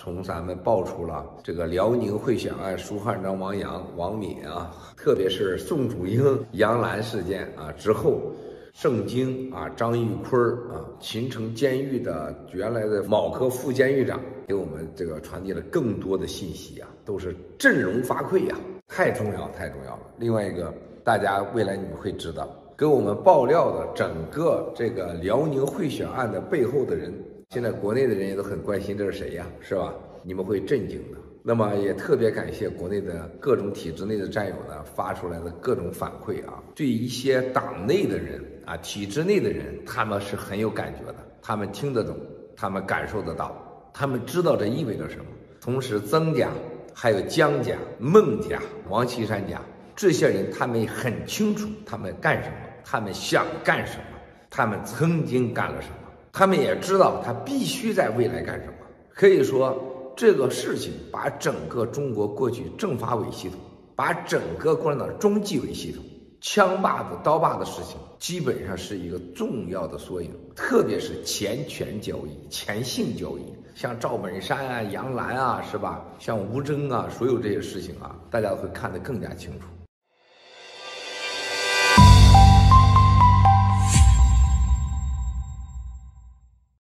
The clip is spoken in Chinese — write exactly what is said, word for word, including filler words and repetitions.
从咱们爆出了这个辽宁贿选案书汉章王阳、王敏啊，特别是宋祖英、杨澜事件啊之后，盛京啊、张玉坤啊、秦城监狱的原来的某科副监狱长，给我们这个传递了更多的信息啊，都是振聋发聩呀、啊，太重要太重要了。另外一个，大家未来你们会知道，给我们爆料的整个这个辽宁贿选案的背后的人，现在国内的人也都很关心这是谁呀，是吧？你们会震惊的。那么也特别感谢国内的各种体制内的战友呢发出来的各种反馈啊，对一些党内的人啊、体制内的人，他们是很有感觉的，他们听得懂，他们感受得到，他们知道这意味着什么。同时，曾家、还有江家、孟家、王岐山家这些人，他们很清楚他们干什么，他们想干什么，他们曾经干了什么，他们也知道他必须在未来干什么。可以说，这个事情把整个中国过去政法委系统，把整个共产党中纪委系统、枪霸子、刀霸的事情，基本上是一个重要的缩影。特别是钱权交易、钱性交易，像赵本山啊、杨澜啊，是吧？像吴征啊，所有这些事情啊，大家会看得更加清楚。